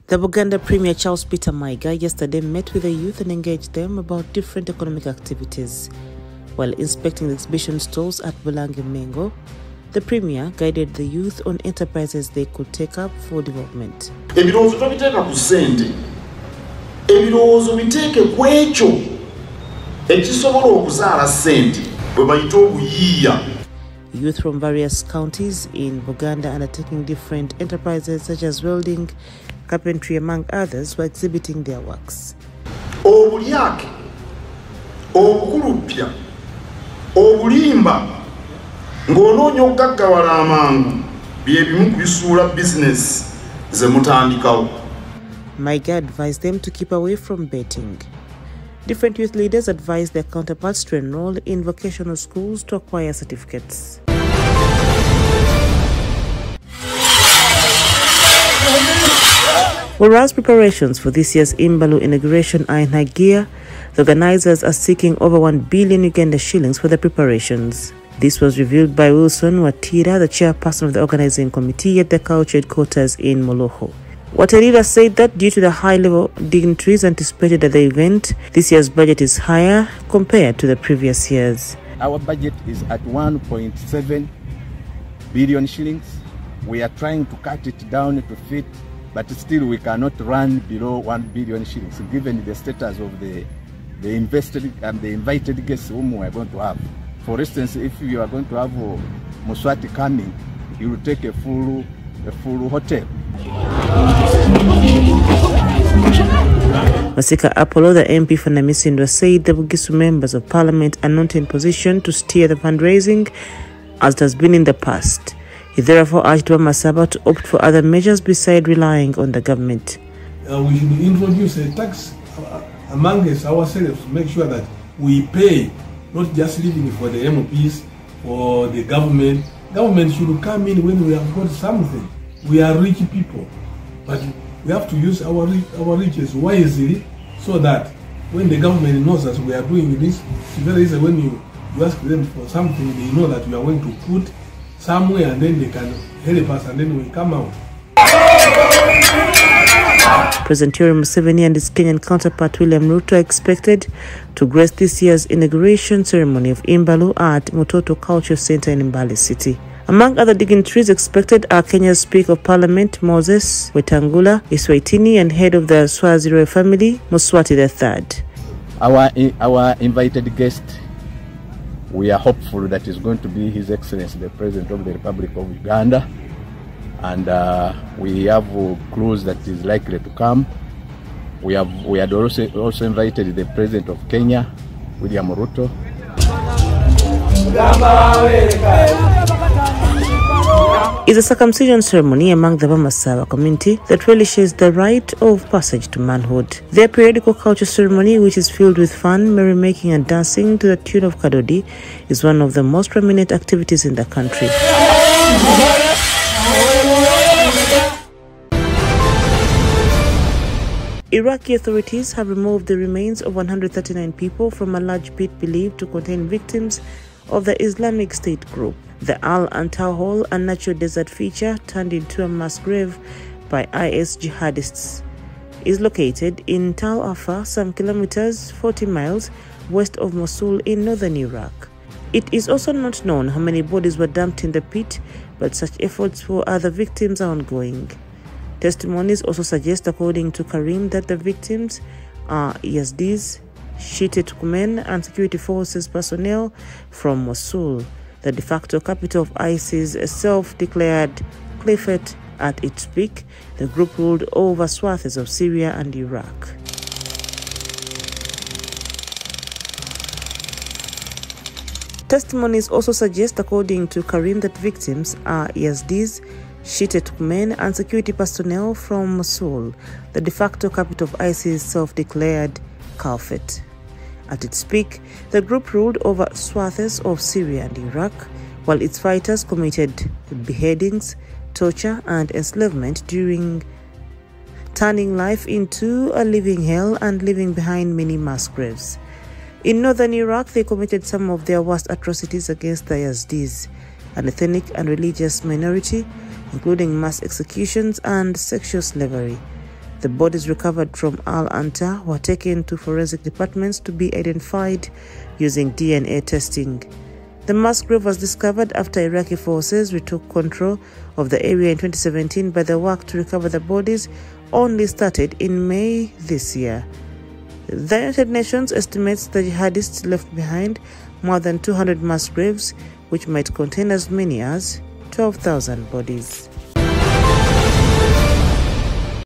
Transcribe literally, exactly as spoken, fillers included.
The Buganda Premier Charles Peter Mayiga yesterday met with the youth and engaged them about different economic activities. While inspecting the exhibition stalls at Bulange Mengo, the Premier guided the youth on enterprises they could take up for development. Ebirowoozo tobiteeka ku ssente, ebirowoozo biteeke ku ekyo ekisobola okuzaala ssente bwe bayita obuyiiya. Youth from various counties in Buganda undertaking different enterprises such as welding, carpentry, among others, were exhibiting their works. Obulyake, obukulupya, obulimba, ng'onoonya okugaggawala amangu bye bimu ku bisuula bizinesi ze mutandikawo. Mayiga advised them to keep away from betting. Different youth leaders advised their counterparts to enroll in vocational schools to acquire certificates. Whereas preparations for this year's Imbalu inauguration are in high gear, the organizers are seeking over one billion Uganda shillings for the preparations. This was revealed by Wilson Watira, the chairperson of the organizing committee at the culture headquarters in Moloho. Watira said that due to the high-level dignitaries anticipated at the event, this year's budget is higher compared to the previous years. Our budget is at one point seven billion shillings. We are trying to cut it down to fit, but still we cannot run below one billion shillings, given the status of the, the invested and the invited guests whom we are going to have. For instance, if you are going to have uh, Muswati coming, you will take a full, a full hotel. Masika Apollo, the M P for Namisindwa, said the Bugisu members of parliament are not in position to steer the fundraising as it has been in the past. He therefore urged Wamasaba to opt for other measures beside relying on the government. Uh, we should introduce a tax uh, among us ourselves to make sure that we pay, not just living for the M Ps, for the government. Government should come in when we have got something. We are rich people, but we have to use our our riches wisely so that when the government knows that we are doing this, it's very easy when you, you ask them for something, they know that we are going to put somewhere and then they can help us and then we come out. President Yoweri Museveni and his Kenyan counterpart William Ruto are expected to grace this year's inauguration ceremony of Imbalu at Mutoto Culture Center in Mbale City. Among other dignitaries expected are Kenya's Speaker of Parliament Moses Wetangula Iswaitini and head of the Swazi royal family Muswati the third. Our, our invited guest, we are hopeful that is going to be His Excellency the President of the Republic of Uganda, and uh, we have clues that is likely to come. We have we had also also invited the President of Kenya, William Ruto. Is a circumcision ceremony among the Wamasaba community that relishes the rite of passage to manhood. Their periodical culture ceremony, which is filled with fun, merrymaking and dancing to the tune of Kadodi, is one of the most prominent activities in the country. Iraqi authorities have removed the remains of one hundred thirty-nine people from a large pit believed to contain victims of the Islamic State group. The Al-Antar Hall, a natural desert feature turned into a mass grave by I S jihadists, is located in Tal Afar, some kilometers, forty miles west of Mosul in northern Iraq. It is also not known how many bodies were dumped in the pit, but such efforts for other victims are ongoing. Testimonies also suggest, according to Karim, that the victims are Yazdis, Shiite Turkmen, and security forces personnel from Mosul, the de facto capital of ISIS' self-declared caliphate. At its peak, the group ruled over swathes of Syria and Iraq. Testimonies also suggest, according to Karim, that victims are Yazdis, Shiite Turkmen, and security personnel from Mosul, the de facto capital of ISIS' self-declared caliphate. At its peak, the group ruled over swathes of Syria and Iraq, while its fighters committed beheadings, torture, and enslavement during turning life into a living hell and leaving behind many mass graves. In northern Iraq, they committed some of their worst atrocities against the Yazdis, an ethnic and religious minority, including mass executions and sexual slavery. The bodies recovered from Al Anta were taken to forensic departments to be identified using D N A testing. The mass grave was discovered after Iraqi forces retook control of the area in twenty seventeen, but the work to recover the bodies only started in May this year. The United Nations estimates the jihadists left behind more than two hundred mass graves, which might contain as many as twelve thousand bodies.